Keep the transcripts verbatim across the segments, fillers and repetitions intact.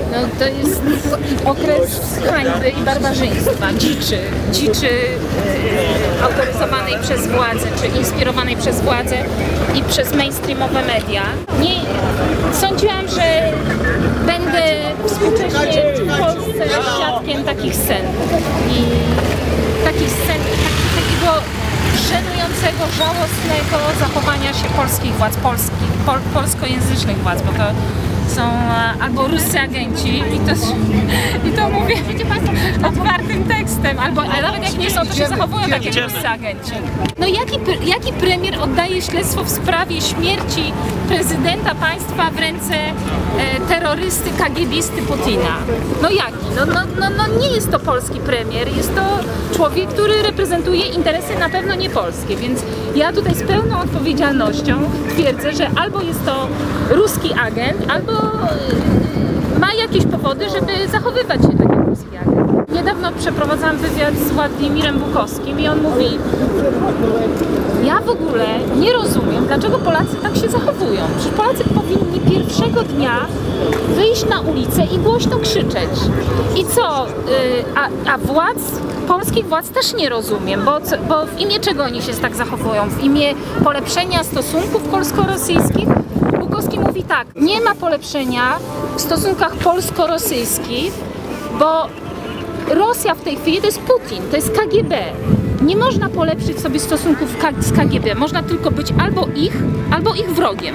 No to jest okres hańby i barbarzyństwa, dziczy, dziczy yy, autoryzowanej przez władzę, czy inspirowanej przez władzę i przez mainstreamowe media. Nie, sądziłam, że będę współcześnie w Polsce świadkiem takich scen i takich scen, tak, takiego żenującego, żałosnego zachowania się polskich władz, polskich, pol, polskojęzycznych władz, bo to są albo ruscy agenci i to, i to mówię otwartym tekstem, albo a nawet jak nie są, to się zachowują tak jak ruscy agenci. No jaki, jaki premier oddaje śledztwo w sprawie śmierci prezydenta państwa w ręce e, terrorysty, kagiebisty Putina? No jaki? No, no, no, no nie jest to polski premier, jest to człowiek, który reprezentuje interesy na pewno nie polskie, więc ja tutaj z pełną odpowiedzialnością twierdzę, że albo jest to ruski agent, albo ma jakieś powody, żeby zachowywać się tak jak ruski agent. Niedawno przeprowadzałam wywiad z Władimirem Bukowskim i on mówi: ja w ogóle nie rozumiem, dlaczego Polacy tak się zachowują. Przecież Polacy powinni pierwszego dnia wyjść na ulicę i głośno krzyczeć. I co? A, a władz, polskich władz też nie rozumiem, bo, bo w imię czego oni się tak zachowują? W imię polepszenia stosunków polsko-rosyjskich? Bukowski mówi tak: nie ma polepszenia w stosunkach polsko-rosyjskich, bo Rosja w tej chwili to jest Putin, to jest K G B. Nie można polepszyć sobie stosunków z K G B, można tylko być albo ich, albo ich wrogiem.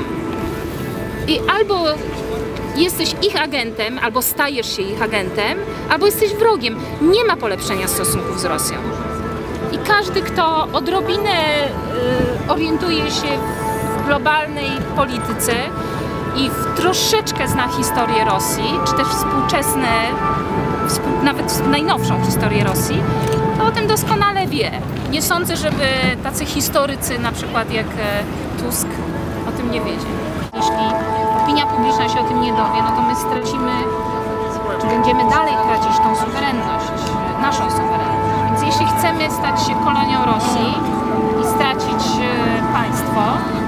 I albo jesteś ich agentem, albo stajesz się ich agentem, albo jesteś wrogiem. Nie ma polepszenia stosunków z Rosją. I każdy, kto odrobinę y, orientuje się w globalnej polityce i w troszeczkę zna historię Rosji, czy też współczesne, współ, nawet najnowszą historię Rosji, to o tym doskonale wie. Nie sądzę, żeby tacy historycy, na przykład jak Tusk, o tym nie wiedzieli. Jeśli opinia publiczna się o tym nie dowie, no to my stracimy, czy będziemy dalej tracić tą suwerenność, naszą suwerenność. Więc jeśli chcemy stać się kolonią Rosji i stracić państwo,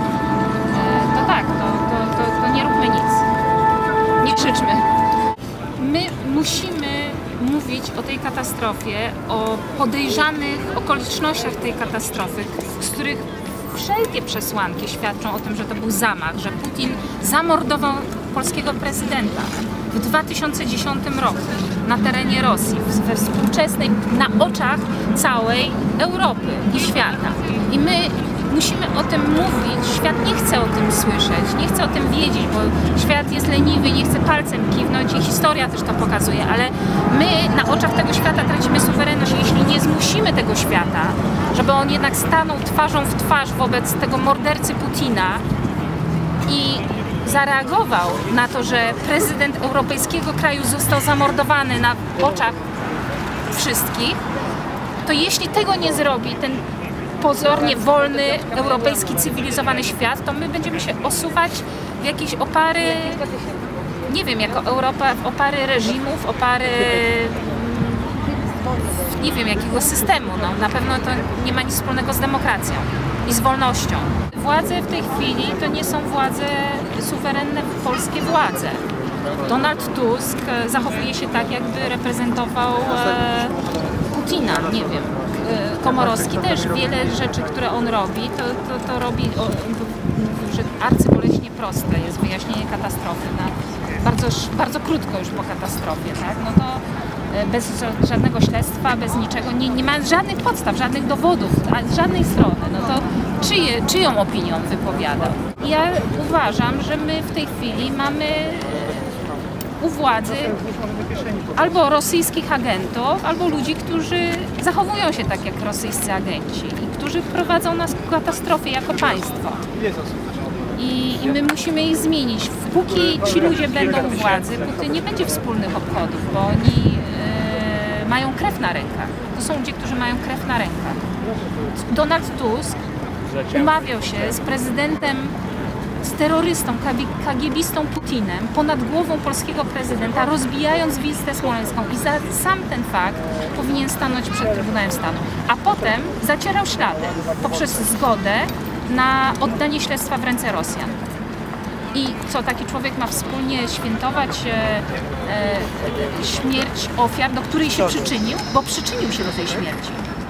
to tak, to, to, to, to nie róbmy nic. Nie krzyczmy. My musimy mówić o tej katastrofie, o podejrzanych okolicznościach tej katastrofy, z których wszelkie przesłanki świadczą o tym, że to był zamach, że Putin zamordował polskiego prezydenta w dwa tysiące dziesiątym roku na terenie Rosji, we współczesnej, na oczach całej Europy i świata. I my musimy o tym mówić. Świat nie chce o tym słyszeć, nie chce o tym wiedzieć, bo świat jest leniwy, nie chce palcem kiwnąć i historia też to pokazuje, ale my na oczach tego świata tracimy suwerenność. Jeśli nie zmusimy tego świata, żeby on jednak stanął twarzą w twarz wobec tego mordercy Putina i zareagował na to, że prezydent europejskiego kraju został zamordowany na oczach wszystkich, to jeśli tego nie zrobi ten pozornie wolny, europejski, cywilizowany świat, to my będziemy się osuwać w jakieś opary, nie wiem, jako Europa, w opary reżimów, opary nie wiem jakiego systemu. No, na pewno to nie ma nic wspólnego z demokracją i z wolnością. Władze w tej chwili to nie są władze suwerenne, polskie władze. Donald Tusk zachowuje się tak, jakby reprezentował e, Putina, nie wiem. Komorowski też wiele rzeczy, które on robi, to, to, to robi, o, że arcyboleśnie proste jest wyjaśnienie katastrofy, na, bardzo, bardzo krótko już po katastrofie, tak? No to bez żadnego śledztwa, bez niczego, nie, nie ma żadnych podstaw, żadnych dowodów, z żadnej strony, no to czyje, czyją opinią wypowiada? Ja uważam, że my w tej chwili mamy u władzy albo rosyjskich agentów, albo ludzi, którzy zachowują się tak jak rosyjscy agenci i którzy prowadzą nas ku katastrofie jako państwo. I, I my musimy ich zmienić. Póki ci ludzie będą u władzy, póki nie będzie wspólnych obchodów, bo oni e, mają krew na rękach. To są ludzie, którzy mają krew na rękach. Donald Tusk umawiał się z prezydentem, z terrorystą, kagiebistą Putinem ponad głową polskiego prezydenta, rozbijając Wisłę Smoleńską i za sam ten fakt powinien stanąć przed Trybunałem Stanu. A potem zacierał ślady poprzez zgodę na oddanie śledztwa w ręce Rosjan. I co, taki człowiek ma wspólnie świętować e, e, śmierć ofiar, do której się przyczynił, bo przyczynił się do tej śmierci.